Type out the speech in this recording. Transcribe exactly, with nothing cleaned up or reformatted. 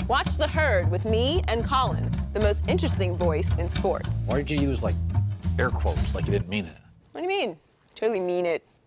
Watch The Herd with me and Colin, the most interesting voice in sports. Why did you use, like, air quotes like you didn't mean it? What do you mean? Totally mean it.